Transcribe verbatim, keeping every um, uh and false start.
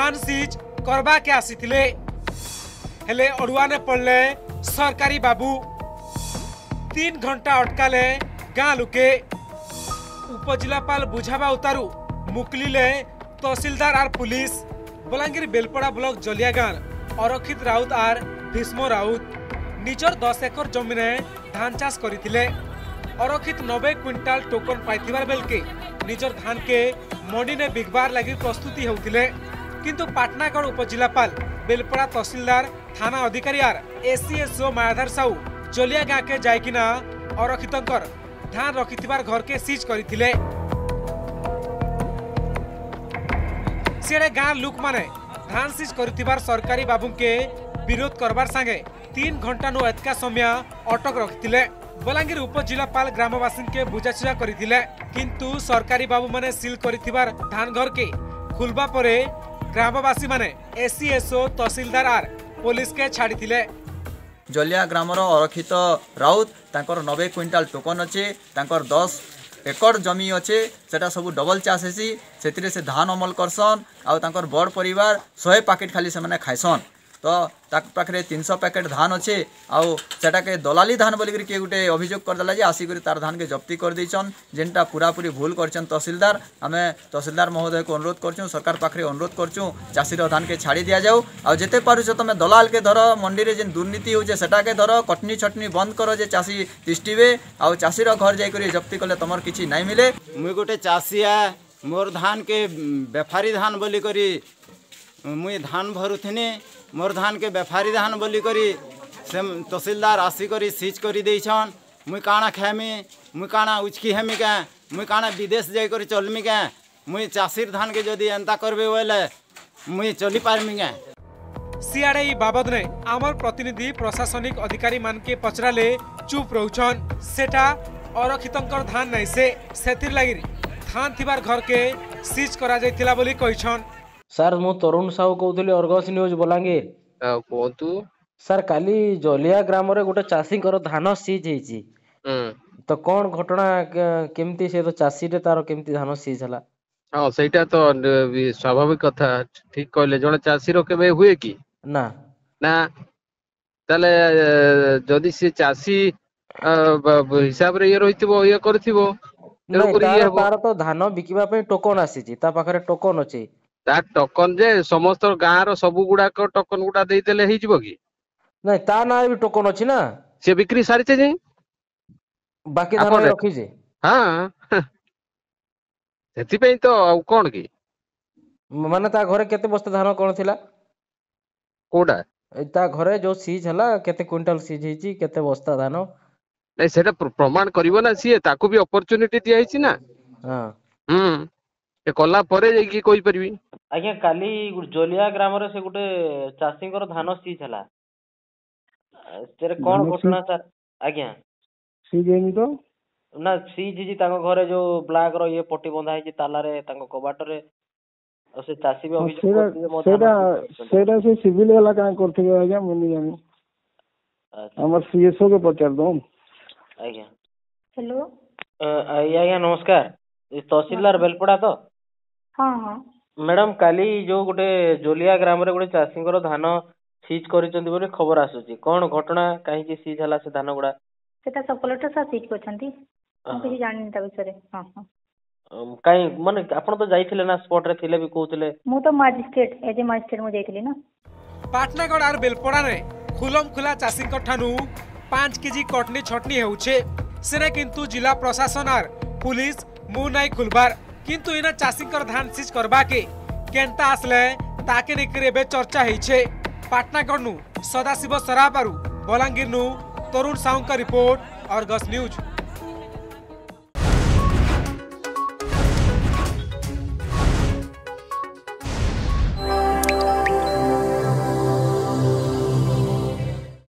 धान सीज करबा के आसीथिले हेले अड़ुआ ने पड़ले सरकारी बाबू तीन घंटा अटकाले गाँ लुके उपजिलापाल बुझावा उतारू मुकलिले तहसीलदार आर पुलिस बलांगीर बेलपड़ा ब्लॉक जलिया गाँव अरक्षित राउत आर भीष्म राउत निजर दस एकर जमीन धान चाष करथिले अरक्षित नब्बे क्विंटाल टोकन पाइथिबार बेलके निजर धान के मंडी ने बिकबार लगी प्रस्तुति होउथिले किंतु पाटनागढ़ उपजिलापाल बेलपड़ा तहसीलदार थाना अधिकारी आर एसीएसओ मायाधर साहू जलिया गाँ के जाइकिना अरक्षितंकर धान रखिथिबार घर के सीज करथिले सियाड़े गाँ लोक माने धान सीज करथिबार सरकारी बाबू के विरोध करबार संगे तीन घंटा नु एतका समय अटक रखिथिले बलांगीर उपजिलापाल ग्रामवासी के बुझासुझा करथिले किंतु सरकारी बाबू माने सील करथिबार धान घर के खुलबा परे ग्रामवासी माने एसीएसओ तहसीलदार आर पुलिस के छाड़ीथिले जलिया ग्रामर अरक्षित राउत तांकर नब्बे क्विंटाल टोकन अच्छे तांकर दस एकड़ जमी अच्छे सेटा सब डबल चाष हेसी से से धान अमल करसन आउ तांकर बड़ परिवार सौ पैकेट खाली से माने खाइसन तो ताक पाखरे तीन सौ पैकेट धान अच्छे आउ सेटा के दलाली धान बोलिक किए गोटे अभियोग करदेला जे आसिक तार धान के जब्ती कर देछन जेनटा पूरा पूरी भूल करछन तहसीलदार आमे तहसीलदार महोदय को अनुरोध करछुं सरकार पाखरे अनुरोध करछुं चाषीर धान के छाड़ी दिया जाऊ आ जेते पारुछ तमे दलाल के धर मंडी रे जेन दुर्नीति होजे सेटा के धर कटनी छटनी बंद करो जे चाषी तिष्टिबे आ चाषीर घर जाई करी जब्ती कले तमर किछि नै मिले मुई गोटे चाषिया मोर धान के बेफारी धान बोली करी मुई धान भरुथिनी मोर धान के बेफारी धान बोली करी से तहसीलदार आसी करी सीज करी देछन मुई काना खामी मुई काना उचकी हेमी के मुई काना विदेश जाई करी चलमी के मुई चाषीर धान के जदी एंता करबे बोले मुई चली पारमी के सियाड़े ई बाबद ने आमर प्रतिनिधि प्रशासनिक अधिकारी मान के पचराले चुप रहउछन सेटा अरक्षितंकर धान नै से सेतिर लागि धान थिबार घर के सीज करा जायतिला बोली कहिछन सर मु तरुण साहू कहूली अर्गस न्यूज बलांगीर कहतु सर काली जलिया ग्राम रे गोटे चाषी धान सीज हेची तो कौन घटना केमती से तो चाषी रे तार केमती धान सीज हला हां सेटा तो स्वाभाविक कथा ठीक कहले जने चाषी रो केबे हुए की ना ना तले जदी से चाषी हिसाब रे ये रहितबो ये करथिबो तार तो धान बिकिबा पे टोकन आसीची ता पाखरे टोकन अछि ता टोकन जे समस्त गाँ रो सब गुडा को टोकन गुडा देई देले ही जिवो की नहीं ता ना भी टोकन अछि ना से बिक्री सारी छे जे बाकी धान रखी जे हां सेति पे तो कोन की माने ता घरे केते बस्ता धान कोन थिला कोडा ता घरे जो सीज हला केते क्विंटल सीज हेची केते बस्ता धान नहीं सेटा प्रमाण करिवो ना सी ताको भी अपॉर्चुनिटी दिया हिची ना हां हम ए कला परे जे की कोइ परबी आज्ञा काली जलिया ग्राम रे से गुटे चाषी कर धान सीज हला तेरे कोन घटना सर आज्ञा सीज हेनी तो ना सीज जी ताको घरे जो ब्लैक रो ये पट्टी बंधा है ताला रे ताको कबाट रे और से चाषी भी अभियोग करथि सेटा सेटा से सिविल वाला का करथि आज्ञा मनी जानी हमर सीएसओ के पचार दो आज्ञा हेलो आज्ञा नमस्कार तहसीलदार बेलपड़ा तो हाँ हाँ मैडम काली जो गोटे जोलिया ग्राम रे गोटे चाषी धान सीज करिसंती बोले खबर आसुची कौन घटना काहे की सीज हला से धान गुडा सेटा सब कलेक्टर सा सीज करछंती हम କିଛି ଜାଣିନି ତା ବିଷୟରେ हां हां काई माने आपण तो जाइथिले ना स्पॉट रे थिले भी कहउथिले मु तो मजिस्ट्रेट एज ए मजिस्ट्रेट मु जाइथिली ना पाटनागढ़ आर बेलपड़ा रे खुलम खुला चाषी ठानु पांच केजी कटनी छटनी हेउछे सेने किंतु जिला प्रशासन आर पुलिस मु नाई खुलबार किंतु इना चाषी धान सीज करबा के केंता आसले ताके निकरे बे चर्चा हेछे पाटनागढ़ नु सदाशिव सरापारू बलांगीर नु तरुण साहू का रिपोर्ट अर्गस न्यूज।